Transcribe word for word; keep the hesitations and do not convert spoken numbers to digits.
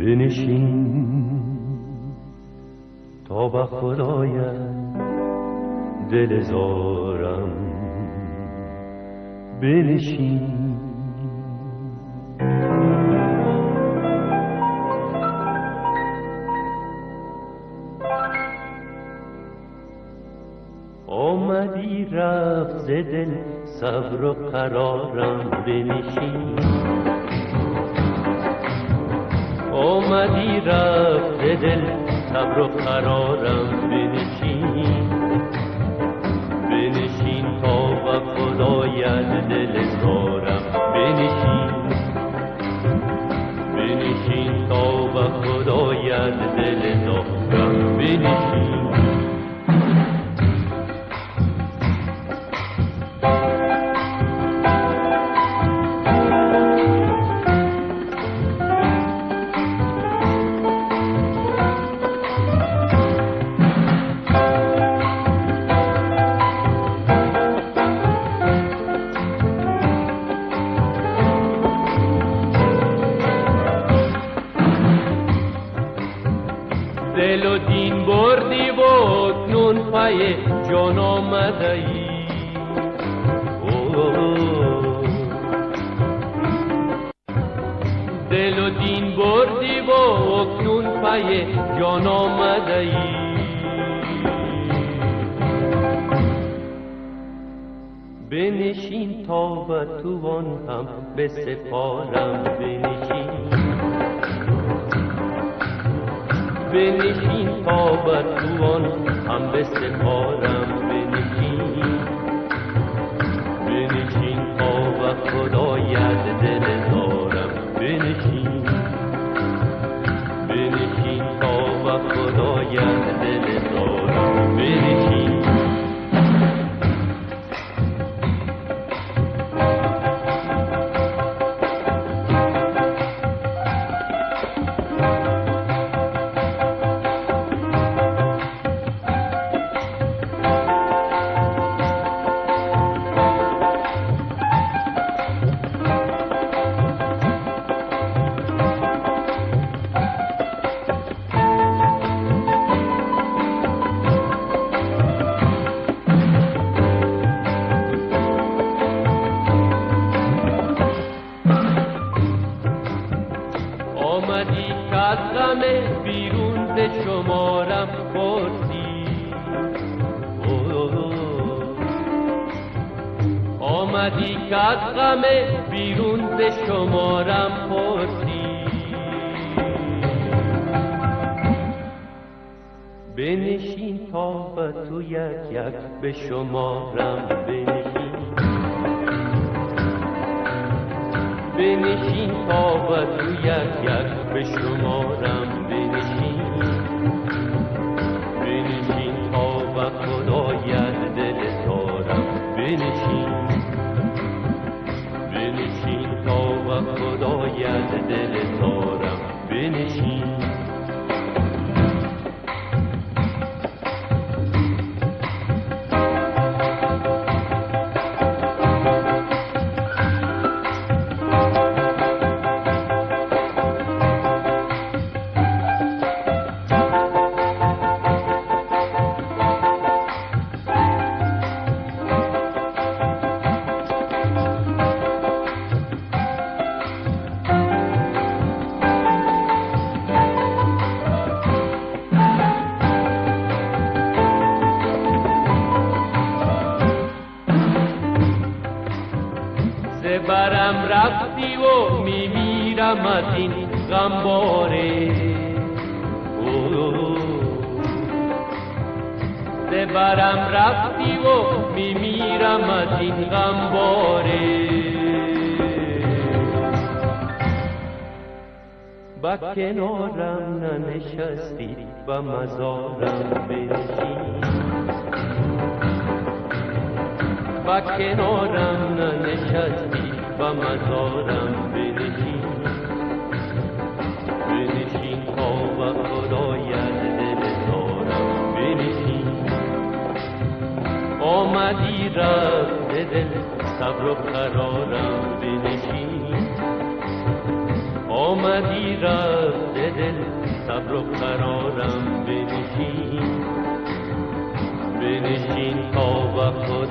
بنشین تا به خدایت دل زارم بنشین. آمدی رفت ز دل صبر و قرارم بنشین. آمدی رفت ز دل صبر و قرارم بنشین. بنشین تا به خدایت دل زارم بنشین. بنشین تا به خدایت دل زارم بنشین. دل و دین بردی و اکنون پای جان آمده ای. دل و دین بردی و اکنون پای جان آمده ای. بنشین تا به توان هم به سپارم بنشین. بنشین تا به توان هم به سپارم بنشین. بنشین تا به خدایت دل زارم بنشین. بنشین تا به خدایت دل زارم بنشین. آمدی که از غم بیرون ز شمارم پرسی. آمدی که از غم بیرون ز شمارم پرسی. بنشین تا به تو یک یک به شمارم بنشین. بنشین تا به تو یک یک به شمارم بنشین. بنشین تا به خدایت دل زارم بنشین. بنشین تا به خدایت دل زارم بنشین. برم رفتی و میمیرم از این غمباره. برم رفتی و میمیرم از این غمباره. با کنارم ننشستی و مزارم بنشین. با کنارم ننشستی و مزارم بنشین. بنشین تا به خدایت دل زارم بنشین. آمدی رفت دل صبر و قرارم بنشین. آمدی آمدی رفت دل صبر و قرارم بنشین بنشین تا وفا